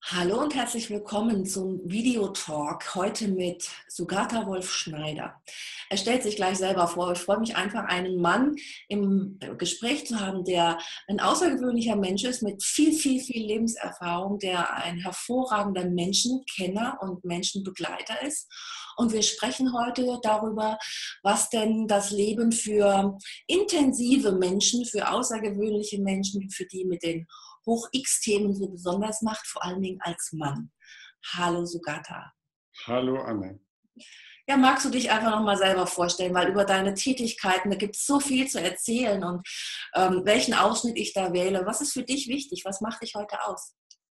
Hallo und herzlich willkommen zum Videotalk heute mit Sugata Wolf-Schneider. Er stellt sich gleich selber vor. Ich freue mich einfach, einen Mann im Gespräch zu haben, der ein außergewöhnlicher Mensch ist mit viel Lebenserfahrung, der ein hervorragender Menschenkenner und Menschenbegleiter ist. Und wir sprechen heute darüber, was denn das Leben für intensive Menschen, für außergewöhnliche Menschen, für die mit den Hoch-X-Themen so besonders macht, vor allen Dingen als Mann. Hallo Sugata. Hallo Anne. Ja, magst du dich einfach nochmal selber vorstellen, weil über deine Tätigkeiten, da gibt es so viel zu erzählen und welchen Ausschnitt ich da wähle. Was ist für dich wichtig? Was macht dich heute aus?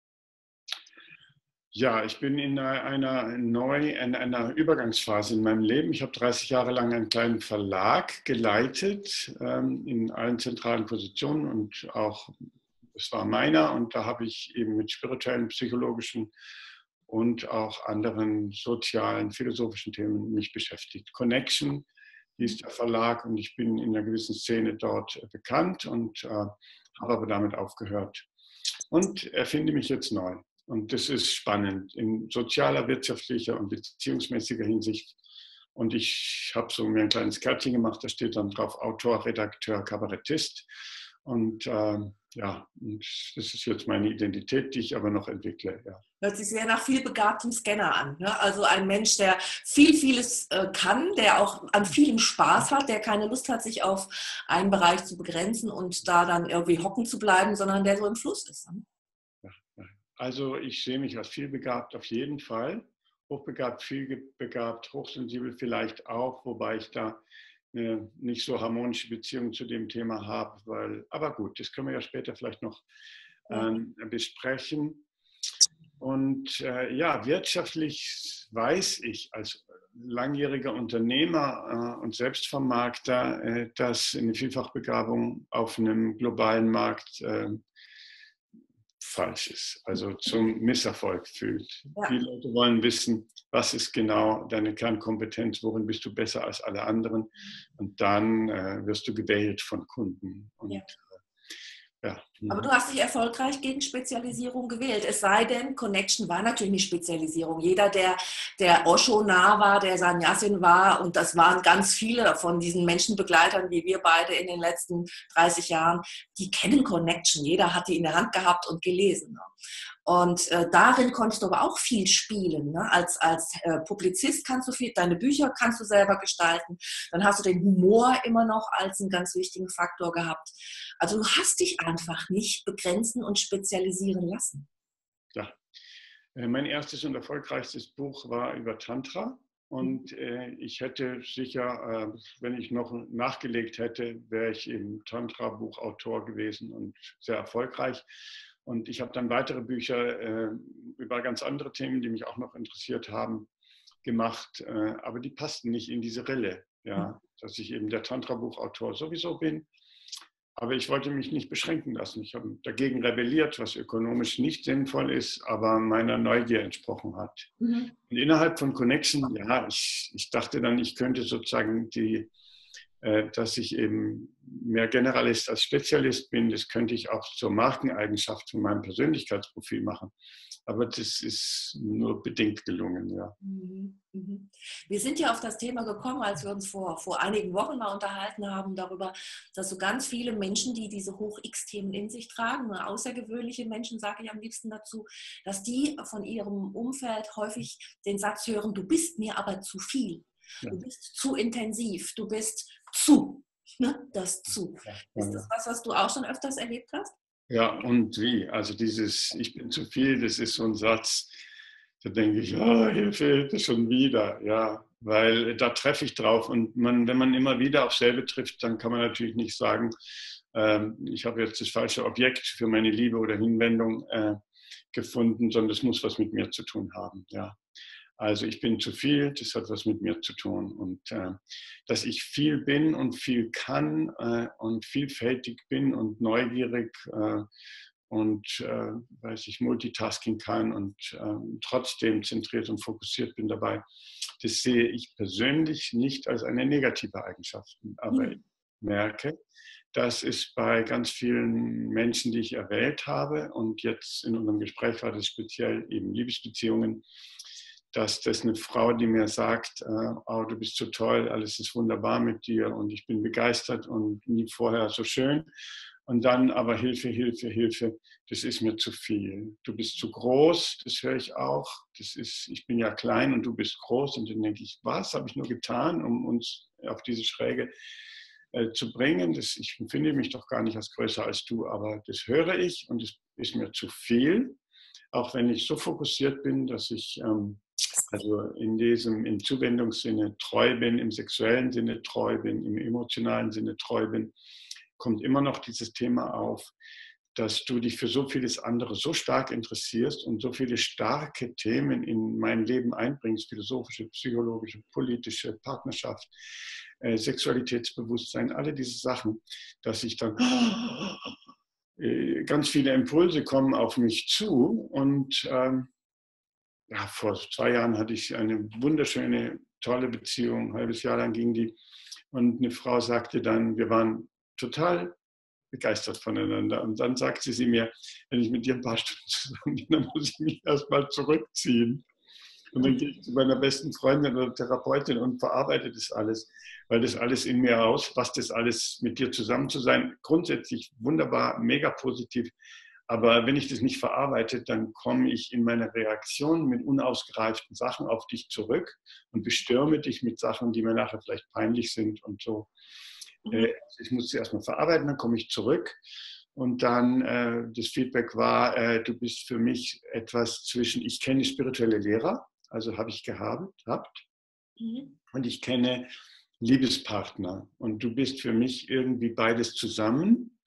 Ja, ich bin in einer Übergangsphase in meinem Leben. Ich habe 30 Jahre lang einen kleinen Verlag geleitet, in allen zentralen Positionen und auch, es war meiner, und da habe ich eben mit spirituellen, psychologischen und auch anderen sozialen, philosophischen Themen mich beschäftigt. Connection hieß der Verlag und ich bin in einer gewissen Szene dort bekannt und habe aber damit aufgehört und erfinde mich jetzt neu. Und das ist spannend in sozialer, wirtschaftlicher und beziehungsmäßiger Hinsicht. Und ich habe so mir ein kleines Kärtchen gemacht, da steht dann drauf Autor, Redakteur, Kabarettist. Und ja, und das ist jetzt meine Identität, die ich aber noch entwickle. Ja. Hört sich sehr nach vielbegabtem Scanner an. Ne? Also ein Mensch, der vieles kann, der auch an vielem Spaß hat, der keine Lust hat, sich auf einen Bereich zu begrenzen und da dann irgendwie hocken zu bleiben, sondern der so im Fluss ist. Ne? Ja, ja. Also ich sehe mich als vielbegabt auf jeden Fall. Hochbegabt, vielbegabt, hochsensibel vielleicht auch, wobei ich da eine nicht so harmonische Beziehung zu dem Thema habe. Aber gut, das können wir ja später vielleicht noch Ja. besprechen. Und ja, wirtschaftlich weiß ich als langjähriger Unternehmer und Selbstvermarkter, dass eine Vielfachbegabung auf einem globalen Markt falsch ist, also zum Misserfolg führt. Die Ja. Leute wollen wissen, was ist genau deine Kernkompetenz, worin bist du besser als alle anderen, und dann wirst du gewählt von Kunden. Und Ja. ja. Aber du hast dich erfolgreich gegen Spezialisierung gewählt. Es sei denn, Connection war natürlich nicht Spezialisierung. Jeder, der Osho nah war, der Sannyasin war, und das waren ganz viele von diesen Menschenbegleitern, wie wir beide in den letzten 30 Jahren, die kennen Connection. Jeder hat die in der Hand gehabt und gelesen. Ne? Und darin konntest du aber auch viel spielen. Ne? Als Publizist kannst du viel, deine Bücher kannst du selber gestalten. Dann hast du den Humor immer noch als einen ganz wichtigen Faktor gehabt. Also du hast dich einfach nicht begrenzen und spezialisieren lassen. Ja. Mein erstes und erfolgreichstes Buch war über Tantra. Und ich hätte sicher, wenn ich noch nachgelegt hätte, wäre ich eben Tantra-Buchautor gewesen und sehr erfolgreich. Und ich habe dann weitere Bücher über ganz andere Themen, die mich auch noch interessiert haben, gemacht. Aber die passten nicht in diese Rille, ja, dass ich eben der Tantra-Buchautor sowieso bin. Aber ich wollte mich nicht beschränken lassen. Ich habe dagegen rebelliert, was ökonomisch nicht sinnvoll ist, aber meiner Neugier entsprochen hat. Mhm. Und innerhalb von Connection, ja, ich dachte dann, ich könnte sozusagen dass ich eben mehr Generalist als Spezialist bin, das könnte ich auch zur Markeneigenschaft von meinem Persönlichkeitsprofil machen. Aber das ist nur bedingt gelungen, ja. Mhm. Mhm. Wir sind ja auf das Thema gekommen, als wir uns vor einigen Wochen mal unterhalten haben darüber, dass so ganz viele Menschen, die diese Hoch-X-Themen in sich tragen, außergewöhnliche Menschen, sage ich am liebsten dazu, dass die von ihrem Umfeld häufig den Satz hören, du bist mir aber zu viel, Ja, du bist zu intensiv, du bist zu, ne? Das zu. ja, Ist ja. das was du auch schon öfters erlebt hast? Ja, und wie? Also dieses Ich bin zu viel, das ist so ein Satz, da denke ich, oh, hier fehlt es schon wieder. Ja, weil da treffe ich drauf. Und wenn man immer wieder auf selbe trifft, dann kann man natürlich nicht sagen, ich habe jetzt das falsche Objekt für meine Liebe oder Hinwendung gefunden, sondern das muss was mit mir zu tun haben. Ja. Also ich bin zu viel, das hat was mit mir zu tun. Und dass ich viel bin und viel kann und vielfältig bin und neugierig und weiß ich, Multitasking kann und trotzdem zentriert und fokussiert bin dabei, das sehe ich persönlich nicht als eine negative Eigenschaft. Aber ich Mhm. merke, das ist bei ganz vielen Menschen, die ich erwählt habe, und jetzt in unserem Gespräch war das speziell eben Liebesbeziehungen, dass das eine Frau, die mir sagt, oh, du bist so toll, alles ist wunderbar mit dir und ich bin begeistert und nie vorher so schön. Und dann aber Hilfe, Hilfe, Hilfe, das ist mir zu viel. Du bist zu groß, das höre ich auch. Ich bin ja klein und du bist groß. Und dann denke ich, was habe ich nur getan, um uns auf diese Schräge zu bringen? Ich empfinde mich doch gar nicht als größer als du, aber das höre ich und es ist mir zu viel. Auch wenn ich so fokussiert bin, dass ich also im Zuwendungssinne treu bin, im sexuellen Sinne treu bin, im emotionalen Sinne treu bin, kommt immer noch dieses Thema auf, dass du dich für so vieles andere so stark interessierst und so viele starke Themen in mein Leben einbringst, philosophische, psychologische, politische, Partnerschaft, Sexualitätsbewusstsein, alle diese Sachen, dass ich dann ganz viele Impulse kommen auf mich zu. Und ja, vor 2 Jahren hatte ich eine wunderschöne, tolle Beziehung, ein halbes Jahr lang ging die. Und eine Frau sagte dann, wir waren total begeistert voneinander. Und dann sagte sie mir, wenn ich mit dir ein paar Stunden zusammen bin, dann muss ich mich erstmal zurückziehen. Und dann gehe ich zu meiner besten Freundin oder Therapeutin und verarbeite das alles, weil das alles in mir was das alles mit dir zusammen zu sein, grundsätzlich wunderbar, mega positiv. Aber wenn ich das nicht verarbeite, dann komme ich in meine Reaktion mit unausgereiften Sachen auf dich zurück und bestürme dich mit Sachen, die mir nachher vielleicht peinlich sind und so. Ich muss sie erstmal verarbeiten, dann komme ich zurück. Und dann das Feedback war, du bist für mich etwas zwischen, ich kenne spirituelle Lehrer, also habe ich gehabt, und ich kenne Liebespartner. Und du bist für mich irgendwie beides zusammen.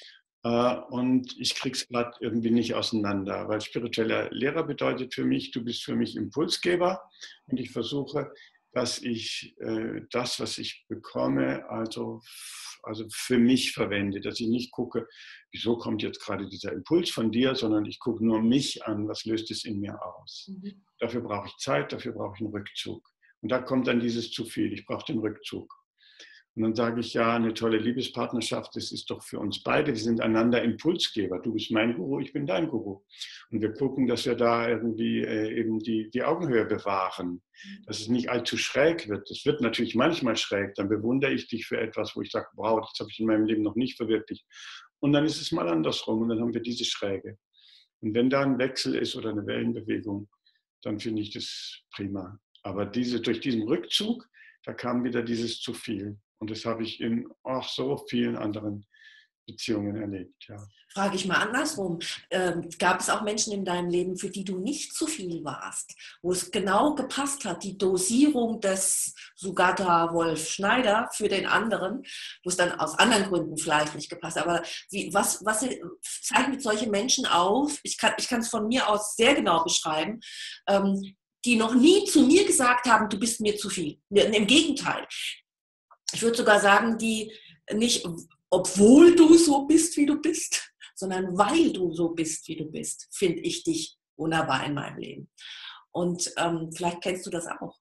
Und ich kriege es gerade irgendwie nicht auseinander, weil spiritueller Lehrer bedeutet für mich, du bist für mich Impulsgeber und ich versuche, dass ich das, was ich bekomme, also für mich verwende, dass ich nicht gucke, wieso kommt jetzt gerade dieser Impuls von dir, sondern ich gucke nur mich an, was löst es in mir aus. Dafür brauche ich Zeit, dafür brauche ich einen Rückzug. Und da kommt dann dieses zu viel, ich brauche den Rückzug. Und dann sage ich, ja, eine tolle Liebespartnerschaft, das ist doch für uns beide, wir sind einander Impulsgeber. Du bist mein Guru, ich bin dein Guru. Und wir gucken, dass wir da irgendwie eben die Augenhöhe bewahren, dass es nicht allzu schräg wird. Es wird natürlich manchmal schräg, dann bewundere ich dich für etwas, wo ich sage, wow, das habe ich in meinem Leben noch nicht verwirklicht. Und dann ist es mal andersrum und dann haben wir diese Schräge. Und wenn da ein Wechsel ist oder eine Wellenbewegung, dann finde ich das prima. Aber durch diesen Rückzug, da kam wieder dieses zu viel. Und das habe ich in auch so vielen anderen Beziehungen erlebt. Ja. Frage ich mal andersrum. Gab es auch Menschen in deinem Leben, für die du nicht zu viel warst, wo es genau gepasst hat, die Dosierung des Sugata Wolf Schneider für den anderen, wo es dann aus anderen Gründen vielleicht nicht gepasst hat. Aber was zeichnet solche Menschen auf? Ich kann es von mir aus sehr genau beschreiben, die noch nie zu mir gesagt haben, du bist mir zu viel. Im Gegenteil. Ich würde sogar sagen, die nicht, obwohl du so bist, wie du bist, sondern weil du so bist, wie du bist, finde ich dich wunderbar in meinem Leben. Und vielleicht kennst du das auch.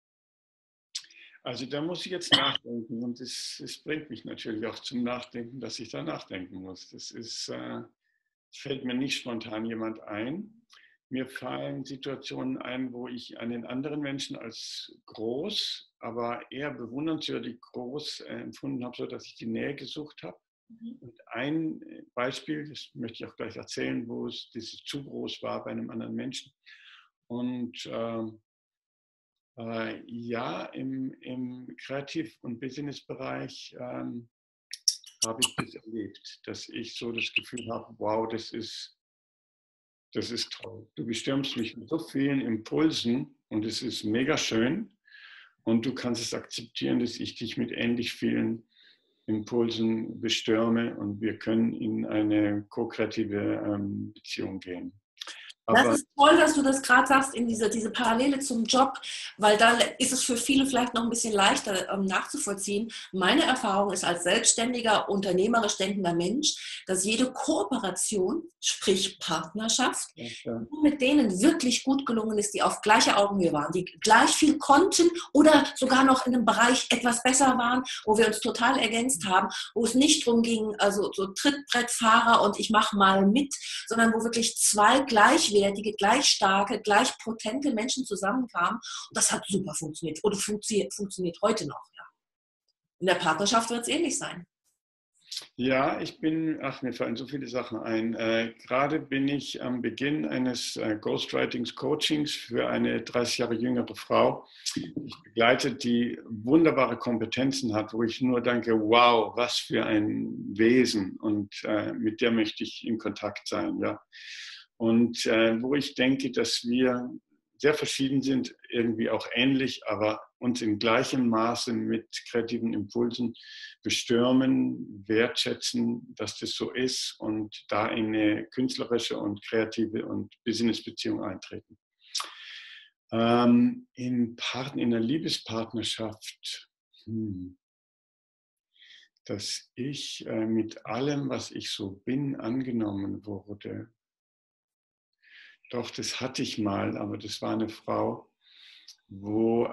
Also da muss ich jetzt nachdenken und es bringt mich natürlich auch zum Nachdenken, dass ich da nachdenken muss. Fällt mir nicht spontan jemand ein. Mir fallen Situationen ein, wo ich einen anderen Menschen als groß, aber eher bewundernswürdig groß empfunden habe, sodass ich die Nähe gesucht habe. Und ein Beispiel, das möchte ich auch gleich erzählen, wo es dieses zu groß war bei einem anderen Menschen. Und ja, im Kreativ- und Businessbereich habe ich das erlebt, dass ich so das Gefühl habe, wow, das ist toll. Du bestürmst mich mit so vielen Impulsen und es ist mega schön. Und du kannst es akzeptieren, dass ich dich mit ähnlich vielen Impulsen bestürme und wir können in eine ko-kreative Beziehung gehen. Das Aber ist toll, dass du das gerade sagst, in diese Parallele zum Job, weil da ist es für viele vielleicht noch ein bisschen leichter nachzuvollziehen. Meine Erfahrung ist als selbstständiger, unternehmerisch denkender Mensch, dass jede Kooperation, sprich Partnerschaft, ja, nur mit denen wirklich gut gelungen ist, die auf gleicher Augenhöhe waren, die gleich viel konnten oder sogar noch in einem Bereich etwas besser waren, wo wir uns total ergänzt haben, wo es nicht darum ging, also so Trittbrettfahrer und ich mache mal mit, sondern wo wirklich zwei gleichwertige, gleich starke, gleich potente Menschen zusammenkamen. Und das hat super funktioniert oder funktioniert heute noch. Ja. In der Partnerschaft wird es ähnlich sein. ja, mir fallen so viele Sachen ein. Gerade bin ich am Beginn eines Ghostwritings-Coachings für eine 30 Jahre jüngere Frau. Ich begleite, die wunderbare Kompetenzen hat, wo ich nur denke, wow, was für ein Wesen und mit der möchte ich in Kontakt sein. Ja. Und wo ich denke, dass wir sehr verschieden sind, irgendwie auch ähnlich, aber uns in gleichem Maße mit kreativen Impulsen bestürmen, wertschätzen, dass das so ist und da in eine künstlerische und kreative und Business-Beziehung eintreten. In einer Liebespartnerschaft, dass ich mit allem, was ich so bin, angenommen wurde. Doch, das hatte ich mal, aber das war eine Frau, wo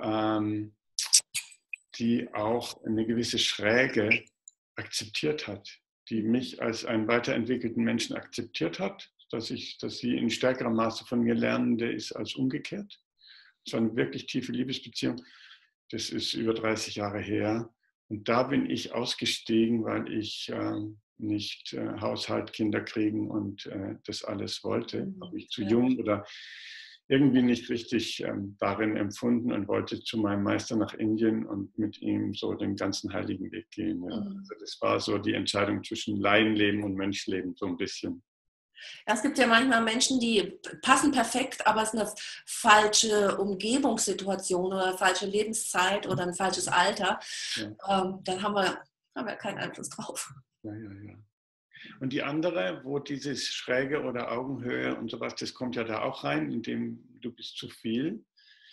die auch eine gewisse Schräge akzeptiert hat, die mich als einen weiterentwickelten Menschen akzeptiert hat, dass sie in stärkerem Maße von mir lernende ist als umgekehrt. Es war eine wirklich tiefe Liebesbeziehung. Das ist über 30 Jahre her. Und da bin ich ausgestiegen, weil ich nicht Haushalt, Kinder kriegen und das alles wollte. Habe mich zu jung oder irgendwie nicht richtig darin empfunden und wollte zu meinem Meister nach Indien und mit ihm so den ganzen heiligen Weg gehen. Ja. Also das war so die Entscheidung zwischen Laienleben und Mönchsleben so ein bisschen. Ja, es gibt ja manchmal Menschen, die passen perfekt, aber es ist eine falsche Umgebungssituation oder falsche Lebenszeit oder ein falsches Alter. Ja. Dann haben wir keinen Einfluss drauf. Ja, ja, ja. Und die andere, wo dieses Schräge oder Augenhöhe und sowas, das kommt ja da auch rein, indem du bist zu viel.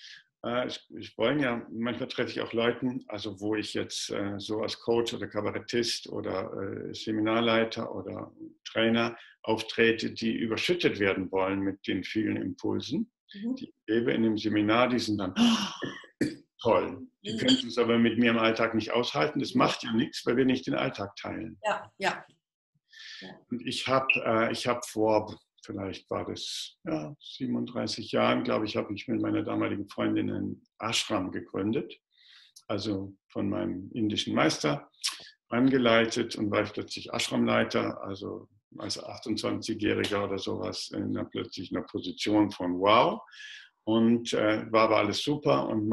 Ich wollen ja, manchmal treffe ich auch Leuten, also wo ich jetzt so als Coach oder Kabarettist oder Seminarleiter oder Trainer auftrete, die überschüttet werden wollen mit den vielen Impulsen. Die ich gebe in dem Seminar, die sind dann toll. Die können es aber mit mir im Alltag nicht aushalten. Das macht ja nichts, weil wir nicht den Alltag teilen. Ja, ja. Und ich hab vor, vielleicht war das 37 Jahren, glaube ich, habe ich mit meiner damaligen Freundin einen Ashram gegründet, also von meinem indischen Meister angeleitet und war ich plötzlich Ashramleiter, also als 28-Jähriger oder sowas, plötzlich in einer Position von wow. Und war aber alles super und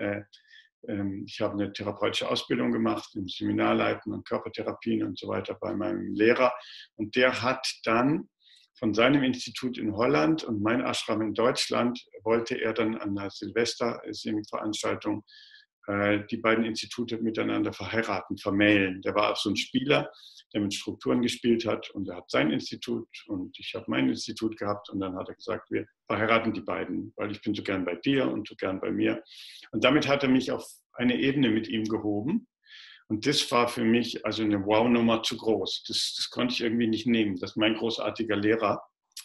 ich habe eine therapeutische Ausbildung gemacht im Seminarleiten und Körpertherapien und so weiter bei meinem Lehrer. Und der hat dann von seinem Institut in Holland und mein Ashram in Deutschland, wollte er dann an einer Silvester-Veranstaltung die beiden Institute miteinander verheiraten, vermählen. Der war auch so ein Spieler, der mit Strukturen gespielt hat und er hat sein Institut und ich habe mein Institut gehabt und dann hat er gesagt, wir verheiraten die beiden, weil ich bin so gern bei dir und so gern bei mir. Und damit hat er mich auf eine Ebene mit ihm gehoben und das war für mich also eine Wow-Nummer zu groß. Das konnte ich irgendwie nicht nehmen, dass mein großartiger Lehrer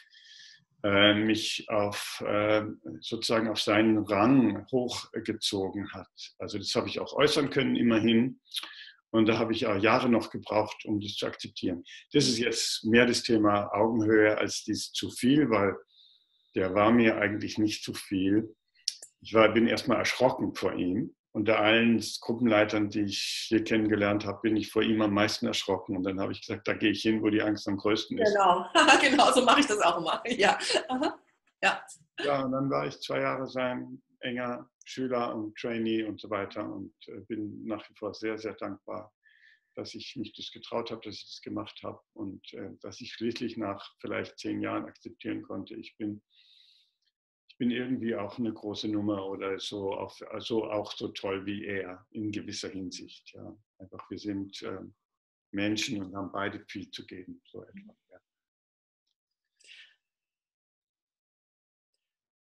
mich sozusagen auf seinen Rang hochgezogen hat. Also das habe ich auch äußern können, immerhin. Und da habe ich auch Jahre noch gebraucht, um das zu akzeptieren. Das ist jetzt mehr das Thema Augenhöhe als dies zu viel, weil der war mir eigentlich nicht zu viel. Bin erstmal erschrocken vor ihm. Unter allen Gruppenleitern, die ich hier kennengelernt habe, bin ich vor ihm am meisten erschrocken. Und dann habe ich gesagt, da gehe ich hin, wo die Angst am größten ist. Genau, genau, so mache ich das auch immer. Ja. Ja. Ja, und dann war ich 2 Jahre sein enger Schüler und Trainee und so weiter und bin nach wie vor sehr, sehr dankbar, dass ich mich das getraut habe, dass ich das gemacht habe und dass ich schließlich nach vielleicht 10 Jahren akzeptieren konnte, ich bin irgendwie auch eine große Nummer oder so, also auch so toll wie er in gewisser Hinsicht. Ja. Einfach wir sind Menschen und haben beide viel zu geben, so etwa. Ja.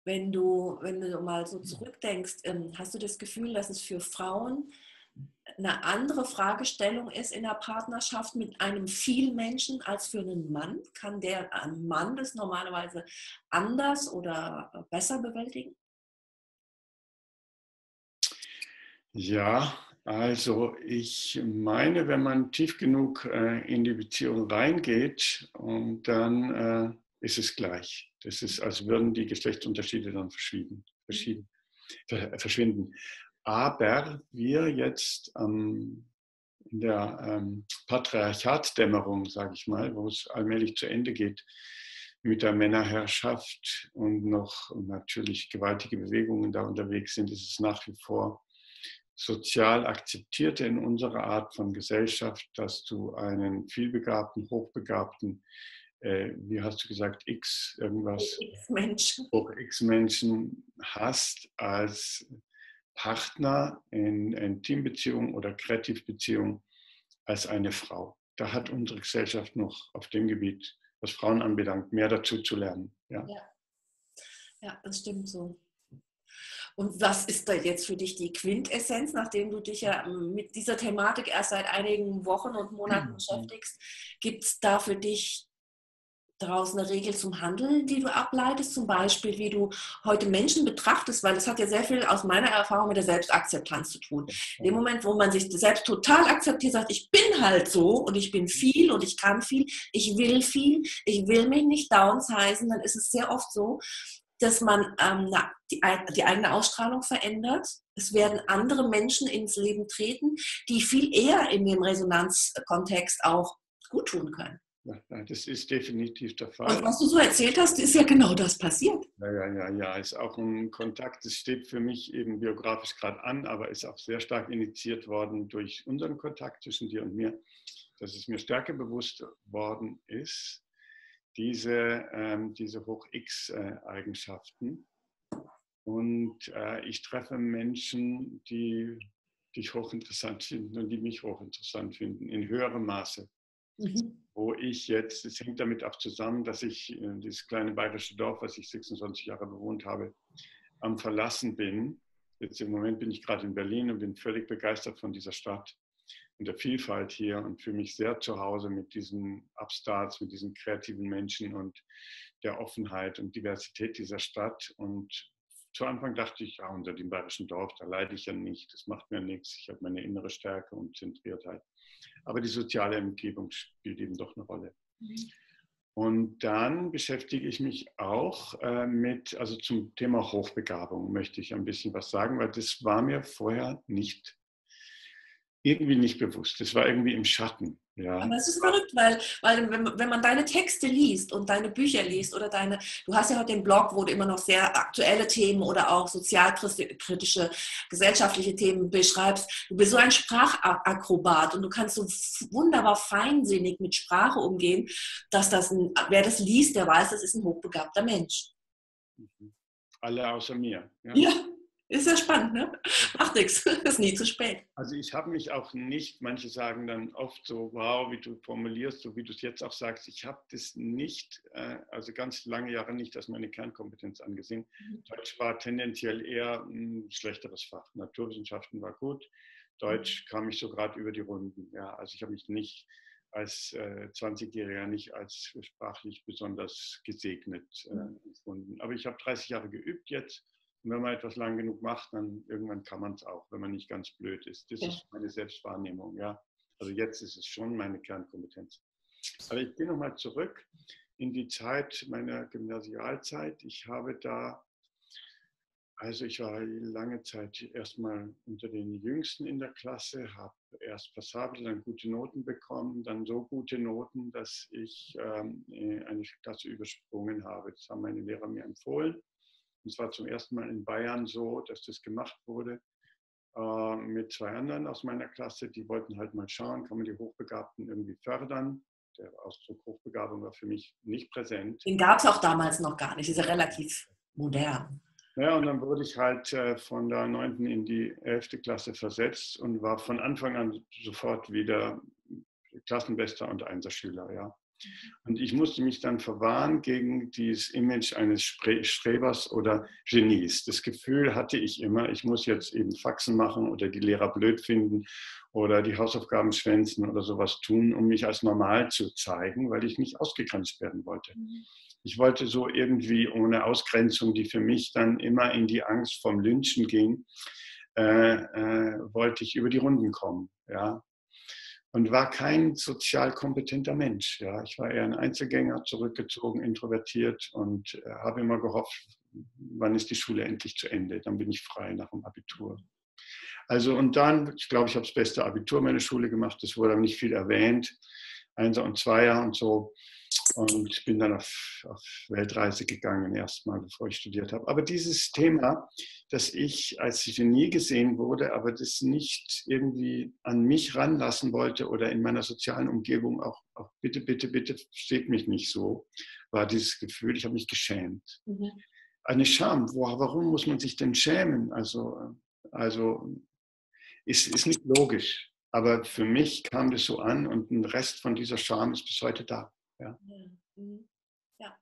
wenn du mal so zurückdenkst, hast du das Gefühl, dass es für Frauen eine andere Fragestellung ist in der Partnerschaft mit einem Vielmenschen als für einen Mann? Kann ein Mann das normalerweise anders oder besser bewältigen? Ja, also ich meine, wenn man tief genug in die Beziehung reingeht, und dann ist es gleich. Das ist, als würden die Geschlechtsunterschiede dann verschwinden. Aber wir jetzt in der Patriarchatsdämmerung, sage ich mal, wo es allmählich zu Ende geht mit der Männerherrschaft und noch natürlich gewaltige Bewegungen da unterwegs sind, ist es nach wie vor sozial akzeptiert in unserer Art von Gesellschaft, dass du einen vielbegabten, hochbegabten, wie hast du gesagt, X irgendwas, Menschen. hoch X-Menschen hast als Partner in Teambeziehung oder Kreativbeziehung als eine Frau. Da hat unsere Gesellschaft noch auf dem Gebiet, was Frauen anbelangt, mehr dazu zu lernen. Ja. Ja, ja, das stimmt so. Und was ist da jetzt für dich die Quintessenz, nachdem du dich ja mit dieser Thematik erst seit einigen Wochen und Monaten beschäftigst? Gibt es da für dich daraus eine Regel zum Handeln, die du ableitest? Zum Beispiel, wie du heute Menschen betrachtest, weil das hat ja sehr viel aus meiner Erfahrung mit der Selbstakzeptanz zu tun. In dem Moment, wo man sich selbst total akzeptiert, sagt, ich bin halt so und ich bin viel und ich kann viel, ich will mich nicht downsizen, dann ist es sehr oft so, dass man die eigene Ausstrahlung verändert. Es werden andere Menschen ins Leben treten, die viel eher in dem Resonanzkontext auch gut tun können. Ja, das ist definitiv der Und Fall. was du so erzählt hast, ist ja genau das passiert. Ja, ist auch ein Kontakt, das steht für mich eben biografisch gerade an, aber ist auch sehr stark initiiert worden durch unseren Kontakt zwischen dir und mir, dass es mir stärker bewusst worden ist, diese Hoch-X-Eigenschaften. Und ich treffe Menschen, die dich hochinteressant finden und die mich hochinteressant finden, in höherem Maße. Wo ich jetzt, es hängt damit auch zusammen, dass ich dieses kleine bayerische Dorf, was ich 26 Jahre bewohnt habe, am Verlassen bin. Jetzt im Moment bin ich gerade in Berlin und bin völlig begeistert von dieser Stadt und der Vielfalt hier und fühle mich sehr zu Hause mit diesen Upstarts, mit diesen kreativen Menschen und der Offenheit und Diversität dieser Stadt. Und zu Anfang dachte ich, ja, unter dem bayerischen Dorf, da leide ich ja nicht, das macht mir nichts, ich habe meine innere Stärke und Zentriertheit. Aber die soziale Umgebung spielt eben doch eine Rolle. Und dann beschäftige ich mich auch also zum Thema Hochbegabung möchte ich ein bisschen was sagen, weil das war mir vorher irgendwie nicht bewusst. Das war irgendwie im Schatten. Ja. Aber es ist verrückt, weil wenn man deine Texte liest und deine Bücher liest oder du hast ja heute den Blog, wo du immer noch sehr aktuelle Themen oder auch sozialkritische, gesellschaftliche Themen beschreibst. Du bist so ein Sprachakrobat und du kannst so wunderbar feinsinnig mit Sprache umgehen, dass wer das liest, der weiß, das ist ein hochbegabter Mensch. Alle außer mir. Ja. Ist ja spannend, ne? Macht nichts, ist nie zu spät. Also ich habe mich auch nicht, manche sagen dann oft so, wow, wie du formulierst, so wie du es jetzt auch sagst, ich habe das nicht, also ganz lange Jahre nicht als meine Kernkompetenz angesehen. Deutsch war tendenziell eher ein schlechteres Fach. Naturwissenschaften war gut, Deutsch kam ich so gerade über die Runden. Ja, also ich habe mich nicht als 20-Jähriger nicht als sprachlich besonders gesegnet gefunden. Aber ich habe 30 Jahre geübt jetzt. Und wenn man etwas lang genug macht, dann irgendwann kann man es auch, wenn man nicht ganz blöd ist. Das ist meine Selbstwahrnehmung. Ja. Also jetzt ist es schon meine Kernkompetenz. Aber ich gehe nochmal zurück in die Zeit meiner Gymnasialzeit. Ich war lange Zeit erstmal unter den Jüngsten in der Klasse, habe erst passabel, dann gute Noten bekommen, dann so gute Noten, dass ich eine Klasse übersprungen habe. Das haben meine Lehrer mir empfohlen. Und es war zum ersten Mal in Bayern so, dass das gemacht wurde mit 2 anderen aus meiner Klasse. Die wollten halt mal schauen, kann man die Hochbegabten irgendwie fördern. Der Ausdruck Hochbegabung war für mich nicht präsent. Den gab es auch damals noch gar nicht, ist ja relativ modern. Ja, und dann wurde ich halt von der 9. in die 11. Klasse versetzt und war von Anfang an sofort wieder Klassenbester und Einserschüler. Ja. Und ich musste mich dann verwahren gegen dieses Image eines Strebers oder Genies. Das Gefühl hatte ich immer, ich muss jetzt eben Faxen machen oder die Lehrer blöd finden oder die Hausaufgaben schwänzen oder sowas tun, um mich als normal zu zeigen, weil ich nicht ausgegrenzt werden wollte. Ich wollte so irgendwie ohne Ausgrenzung, die für mich dann immer in die Angst vom Lynchen ging, wollte ich über die Runden kommen. Ja. Und war kein sozial kompetenter Mensch. Ja. Ich war eher ein Einzelgänger, zurückgezogen, introvertiert und habe immer gehofft, wann ist die Schule endlich zu Ende? Dann bin ich frei nach dem Abitur. Also und dann, ich glaube, ich habe das beste Abitur meiner Schule gemacht, das wurde aber nicht viel erwähnt, Einser und Zweier und so. Und bin dann auf Weltreise gegangen, erstmal, bevor ich studiert habe. Aber dieses Thema, dass ich als Genie gesehen wurde, aber das nicht irgendwie an mich ranlassen wollte oder in meiner sozialen Umgebung auch bitte, bitte, bitte, versteht mich nicht so, war dieses Gefühl, ich habe mich geschämt. Eine Scham, warum muss man sich denn schämen? Also ist nicht logisch. Aber für mich kam das so an und ein Rest von dieser Scham ist bis heute da. Ja. Ja,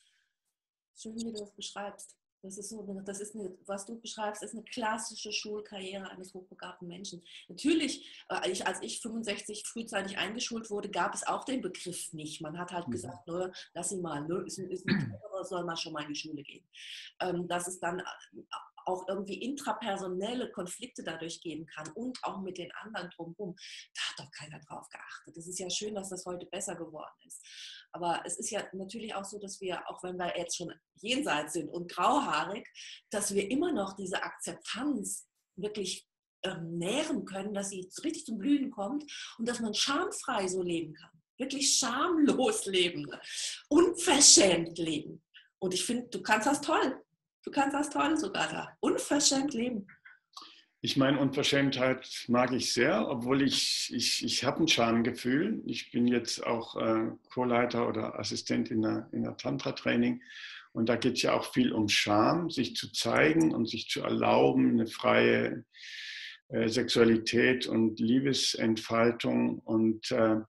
schön, wie du das beschreibst. Das ist so, was du beschreibst, ist eine klassische Schulkarriere eines hochbegabten Menschen. Natürlich, als ich 65 frühzeitig eingeschult wurde, gab es auch den Begriff nicht. Man hat halt gesagt, lass ihn mal, ist ein Cleverer, soll man schon mal in die Schule gehen. Dass es dann auch irgendwie intrapersonelle Konflikte dadurch geben kann und auch mit den anderen drumherum. Da hat doch keiner drauf geachtet. Es ist ja schön, dass das heute besser geworden ist. Aber es ist ja natürlich auch so, dass wir, auch wenn wir jetzt schon jenseits sind und grauhaarig, dass wir immer noch diese Akzeptanz wirklich nähren können, dass sie richtig zum Blühen kommt und dass man schamfrei so leben kann. Wirklich schamlos leben. Unverschämt leben. Und ich finde, du kannst das toll. Du kannst das toll sogar da. Unverschämt leben. Ich meine, Unverschämtheit mag ich sehr, obwohl ich habe ein Schamgefühl. Ich bin jetzt auch Co-Leiter oder Assistent in der Tantra-Training. Und da geht es ja auch viel um Scham, sich zu zeigen und sich zu erlauben, eine freie Sexualität und Liebesentfaltung. Und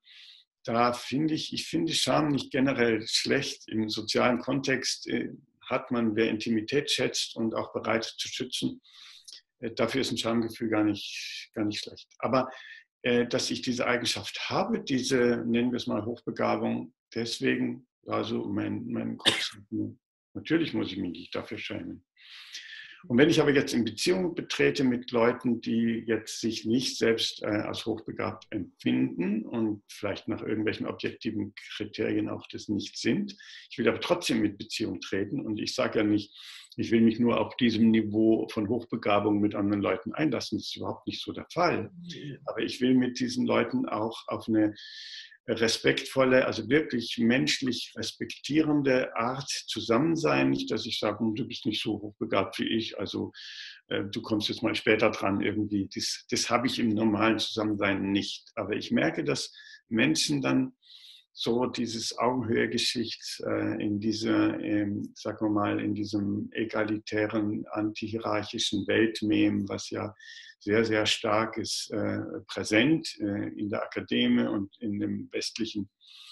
da finde ich finde Scham nicht generell schlecht. Im sozialen Kontext hat man, wer Intimität schätzt und auch bereit zu schützen, dafür ist ein Schamgefühl gar nicht schlecht. Aber dass ich diese Eigenschaft habe, diese, nennen wir es mal Hochbegabung, deswegen, also mein Kopf, natürlich muss ich mich nicht dafür schämen. Und wenn ich aber jetzt in Beziehung betrete mit Leuten, die jetzt sich nicht selbst als hochbegabt empfinden und vielleicht nach irgendwelchen objektiven Kriterien auch das nicht sind, ich will aber trotzdem mit Beziehung treten und ich sage ja nicht, ich will mich nur auf diesem Niveau von Hochbegabung mit anderen Leuten einlassen, das ist überhaupt nicht so der Fall. Aber ich will mit diesen Leuten auch auf eine respektvolle, also wirklich menschlich respektierende Art zusammen sein. Nicht, dass ich sage, du bist nicht so hochbegabt wie ich, also du kommst jetzt mal später dran irgendwie. Das habe ich im normalen Zusammensein nicht. Aber ich merke, dass Menschen dann so dieses Augenhöhe-Geschicht in dieser, sagen wir mal, in diesem egalitären, antihierarchischen Weltmem, was ja sehr, sehr stark ist, präsent in der Akademie und in dem westlichen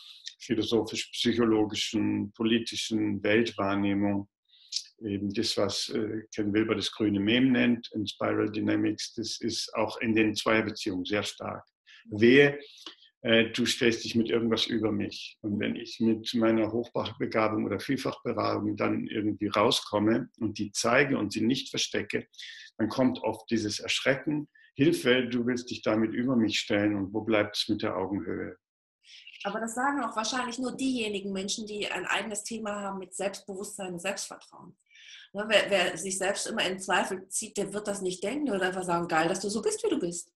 philosophisch-psychologischen, politischen Weltwahrnehmung. Eben das, was Ken Wilber das grüne Mem nennt, in Spiral Dynamics, das ist auch in den Zweierbeziehungen sehr stark. Wehe, du stellst dich mit irgendwas über mich. Und wenn ich mit meiner Hochbegabung oder Vielfachbegabung dann irgendwie rauskomme und die zeige und sie nicht verstecke, dann kommt oft dieses Erschrecken, Hilfe, du willst dich damit über mich stellen und wo bleibt es mit der Augenhöhe? Aber das sagen auch wahrscheinlich nur diejenigen Menschen, die ein eigenes Thema haben mit Selbstbewusstsein und Selbstvertrauen. Wer sich selbst immer in Zweifel zieht, der wird das nicht denken oder einfach sagen, geil, dass du so bist, wie du bist.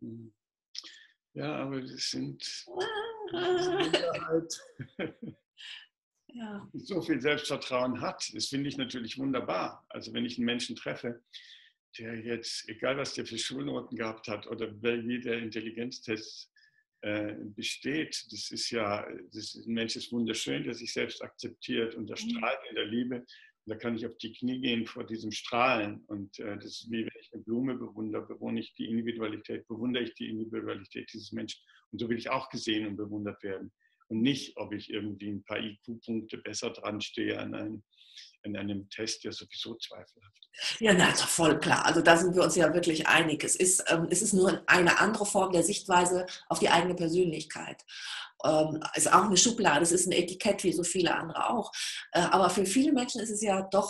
Ja, aber das sind Minderheit. Ja. So viel Selbstvertrauen hat, das finde ich natürlich wunderbar. Also wenn ich einen Menschen treffe, der jetzt, egal was der für Schulnoten gehabt hat oder wie der Intelligenztest besteht, ein Mensch ist wunderschön, der sich selbst akzeptiert und der strahlt in der Liebe. Und da kann ich auf die Knie gehen vor diesem Strahlen. Und das ist wie wenn ich eine Blume bewundere, bewundere ich die Individualität dieses Menschen. Und so will ich auch gesehen und bewundert werden. und nicht, ob ich irgendwie ein paar IQ-Punkte besser dran stehe an einem Test, der sowieso zweifelhaft ist. Ja, na, ist doch voll klar. Also da sind wir uns ja wirklich einig. Es ist nur eine andere Form der Sichtweise auf die eigene Persönlichkeit. Ist auch eine Schublade, es ist ein Etikett wie so viele andere auch. Aber für viele Menschen ist es ja doch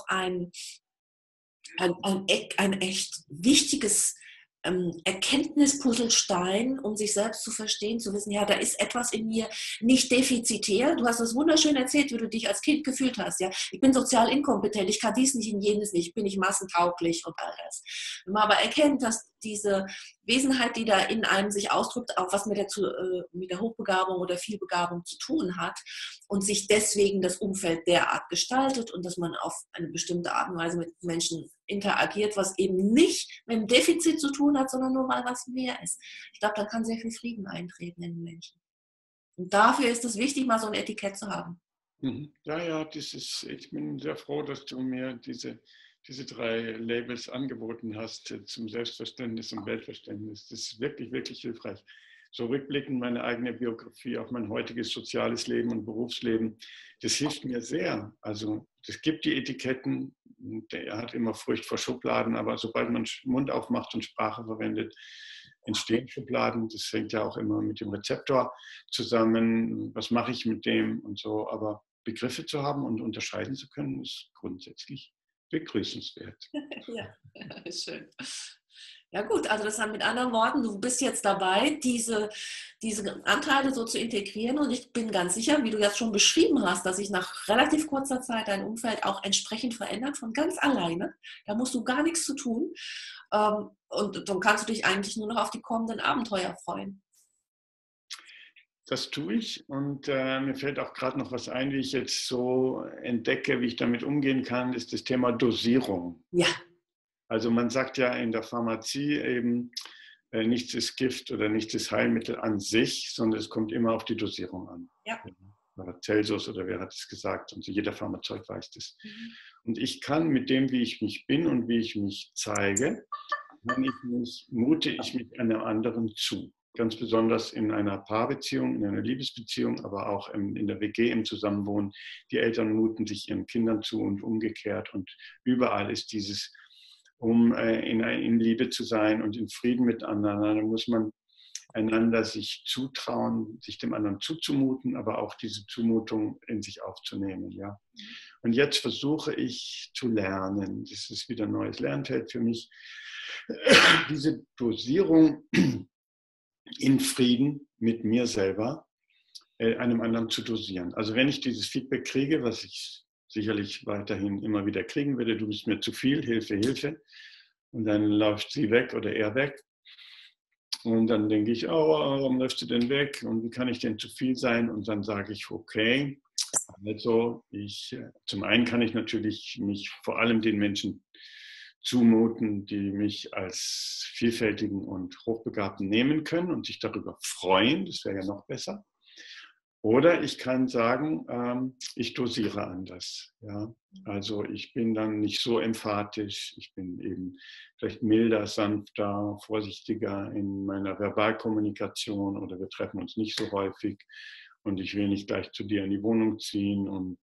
ein echt wichtiges Erkenntnispuzzlestein, um sich selbst zu verstehen, zu wissen, ja, da ist etwas in mir nicht defizitär. Du hast das wunderschön erzählt, wie du dich als Kind gefühlt hast. Ja, ich bin sozial inkompetent, ich kann dies nicht und jenes nicht, ich bin nicht massentauglich und all das. Wenn man aber erkennt, dass diese Wesenheit, die da in einem sich ausdrückt, auch was mit der Hochbegabung oder Vielbegabung zu tun hat und sich deswegen das Umfeld derart gestaltet und dass man auf eine bestimmte Art und Weise mit Menschen interagiert, was eben nicht mit dem Defizit zu tun hat, sondern nur mal was mehr ist. Ich glaube, dann kann sehr viel Frieden eintreten in den Menschen. Und dafür ist es wichtig, mal so ein Etikett zu haben. Ja, ja, ich bin sehr froh, dass du mir diese 3 Labels angeboten hast zum Selbstverständnis und Weltverständnis. Das ist wirklich, wirklich hilfreich. So rückblickend meine eigene Biografie auf mein heutiges soziales Leben und Berufsleben, das hilft mir sehr. Also es gibt die Etiketten, der hat immer Furcht vor Schubladen, aber sobald man Mund aufmacht und Sprache verwendet, entstehen Schubladen. Das hängt ja auch immer mit dem Rezeptor zusammen. Was mache ich mit dem und so. Aber Begriffe zu haben und unterscheiden zu können, ist grundsätzlich begrüßenswert. Ja, schön. Ja gut, also das haben mit anderen Worten, du bist jetzt dabei, diese Anteile so zu integrieren und ich bin ganz sicher, wie du jetzt schon beschrieben hast, dass sich nach relativ kurzer Zeit dein Umfeld auch entsprechend verändert, von ganz alleine. Da musst du gar nichts zu tun und dann kannst du dich eigentlich nur noch auf die kommenden Abenteuer freuen. Das tue ich und mir fällt auch gerade noch was ein, wie ich jetzt so entdecke, wie ich damit umgehen kann, ist das Thema Dosierung. Ja. Also man sagt ja in der Pharmazie eben, nichts ist Gift oder nichts ist Heilmittel an sich, sondern es kommt immer auf die Dosierung an. Ja. Celsus oder wer hat es gesagt? Und jeder Pharmazeut weiß das. Und ich kann mit dem, wie ich mich bin und wie ich mich zeige, mute ich mich einem anderen zu. Ganz besonders in einer Paarbeziehung, in einer Liebesbeziehung, aber auch in der WG im Zusammenwohnen. Die Eltern muten sich ihren Kindern zu und umgekehrt. Und überall ist dieses, um in Liebe zu sein und in Frieden miteinander, muss man einander sich zutrauen, sich dem anderen zuzumuten, aber auch diese Zumutung in sich aufzunehmen. Ja. Und jetzt versuche ich zu lernen. Das ist wieder ein neues Lernfeld für mich. Diese Dosierung in Frieden mit mir selber, einem anderen zu dosieren. Also wenn ich dieses Feedback kriege, was ich sicherlich weiterhin immer wieder kriegen werde, du bist mir zu viel, Hilfe, Hilfe, und dann läuft sie weg oder er weg. Und dann denke ich, oh, warum läufst du denn weg? Und wie kann ich denn zu viel sein? Und dann sage ich, okay, also zum einen kann ich natürlich mich vor allem den Menschen zumuten, die mich als vielfältigen und hochbegabten nehmen können und sich darüber freuen. Das wäre ja noch besser. Oder ich kann sagen, ich dosiere anders. Ja? Also ich bin dann nicht so emphatisch, ich bin eben vielleicht milder, sanfter, vorsichtiger in meiner Verbalkommunikation oder wir treffen uns nicht so häufig und ich will nicht gleich zu dir in die Wohnung ziehen und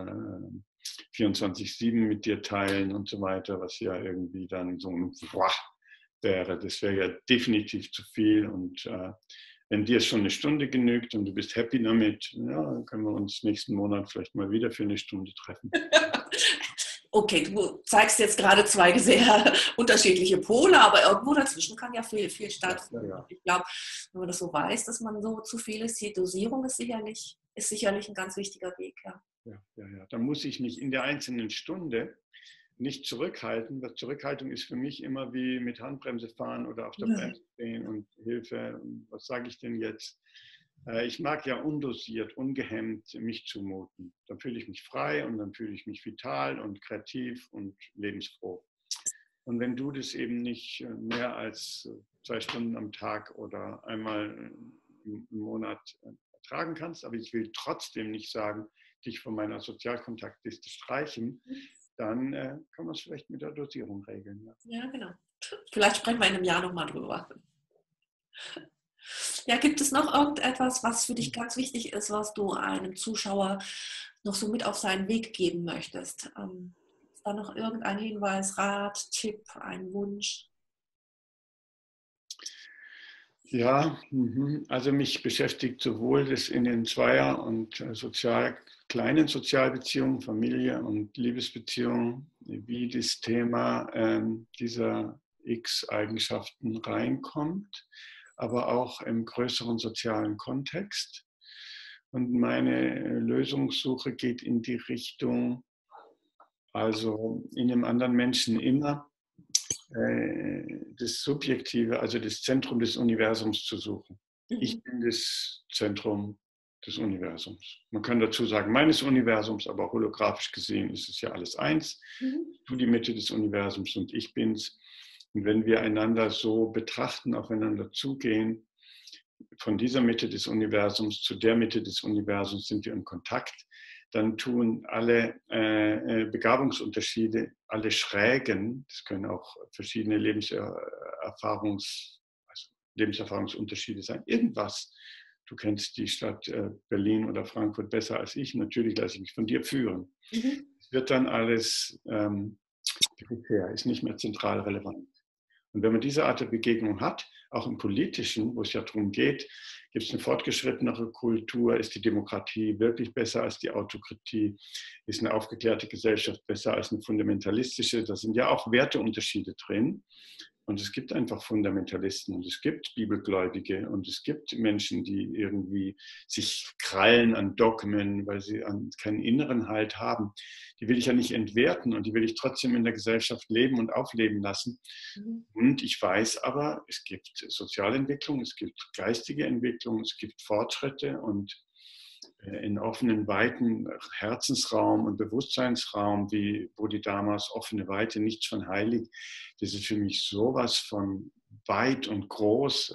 24/7 mit dir teilen und so weiter, was ja irgendwie dann so ein wäre. Das wäre ja definitiv zu viel und wenn dir schon eine Stunde genügt und du bist happy damit, ja, dann können wir uns nächsten Monat vielleicht mal wieder für eine Stunde treffen. Okay, du zeigst jetzt gerade 2 sehr unterschiedliche Pole, aber irgendwo dazwischen kann ja viel stattfinden. Ja. Ich glaube, wenn man das so weiß, dass man so zu viel ist, die Dosierung ist sicherlich ein ganz wichtiger Weg. Ja. Ja. Da muss ich mich in der einzelnen Stunde nicht zurückhalten. Was Zurückhaltung ist für mich immer wie mit Handbremse fahren oder auf der Bremse stehen und Hilfe. Was sage ich denn jetzt? Ich mag ja undosiert, ungehemmt mich zumuten. Dann fühle ich mich frei und dann fühle ich mich vital und kreativ und lebensfroh. Und wenn du das eben nicht mehr als 2 Stunden am Tag oder einmal im Monat ertragen kannst, aber ich will trotzdem nicht sagen, dich von meiner Sozialkontaktliste streichen, dann kann man es vielleicht mit der Dosierung regeln. Ja, genau. Vielleicht sprechen wir in einem Jahr nochmal drüber. Ja, gibt es noch irgendetwas, was für dich ganz wichtig ist, was du einem Zuschauer noch so mit auf seinen Weg geben möchtest? Ist da noch irgendein Hinweis, Rat, Tipp, ein Wunsch? Ja, also mich beschäftigt sowohl das in den Zweier- und kleinen Sozialbeziehungen, Familie und Liebesbeziehungen, wie das Thema dieser X-Eigenschaften reinkommt, aber auch im größeren sozialen Kontext. Und meine Lösungssuche geht in die Richtung, also in einem anderen Menschen immer das Subjektive, also das Zentrum des Universums zu suchen. Ich Mhm. bin das Zentrum des Universums. Man kann dazu sagen, meines Universums, aber holographisch gesehen ist es ja alles eins. Mhm. Du die Mitte des Universums und ich bin's. Und wenn wir einander so betrachten, aufeinander zugehen, von dieser Mitte des Universums zu der Mitte des Universums sind wir in Kontakt, dann tun alle Begabungsunterschiede, alle Schrägen, das können auch verschiedene Lebenserfahrungsunterschiede sein, irgendwas. Du kennst die Stadt Berlin oder Frankfurt besser als ich, natürlich lasse ich mich von dir führen. Mhm. Es wird dann alles peripher, ist nicht mehr zentral relevant. Und wenn man diese Art der Begegnung hat, auch im Politischen, wo es ja darum geht, gibt es eine fortgeschrittenere Kultur, ist die Demokratie wirklich besser als die Autokratie, ist eine aufgeklärte Gesellschaft besser als eine fundamentalistische, da sind ja auch Werteunterschiede drin. Und es gibt einfach Fundamentalisten und es gibt Bibelgläubige und es gibt Menschen, die irgendwie sich krallen an Dogmen, weil sie keinen inneren Halt haben. Die will ich ja nicht entwerten und die will ich trotzdem in der Gesellschaft leben und aufleben lassen. Mhm. Und ich weiß aber, es gibt Sozialentwicklung, es gibt geistige Entwicklung, es gibt Fortschritte und in offenen, weiten Herzensraum und Bewusstseinsraum, wie Bodhidharmas offene Weite, nichts von heilig, das ist für mich sowas von weit und groß.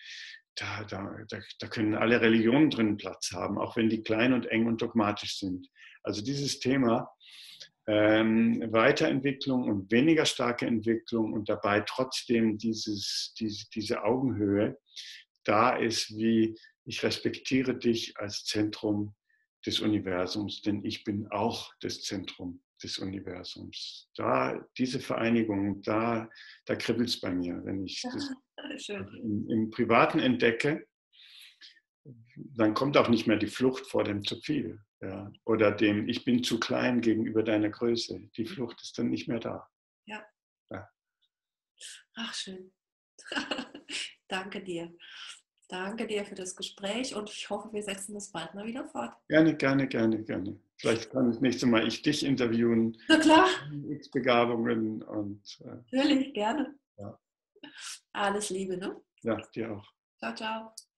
Da können alle Religionen drin Platz haben, auch wenn die klein und eng und dogmatisch sind. Also dieses Thema Weiterentwicklung und weniger starke Entwicklung und dabei trotzdem diese Augenhöhe da ist, wie ich respektiere dich als Zentrum des Universums, denn ich bin auch das Zentrum des Universums. Diese Vereinigung, da kribbelt es bei mir, wenn ich das Schön. im Privaten entdecke, dann kommt auch nicht mehr die Flucht vor dem zu viel. Ja. Oder dem, ich bin zu klein gegenüber deiner Größe. Die Flucht ist dann nicht mehr da. Ja. Ja. Ach, schön. Danke dir. Danke dir für das Gespräch und ich hoffe, wir setzen das bald mal wieder fort. Gerne, gerne, gerne, gerne. Vielleicht kann das nächste Mal ich dich interviewen. Na klar, X-Begabungen und natürlich, gerne. ja, Alles Liebe, ne? ja, dir auch. Ciao, ciao.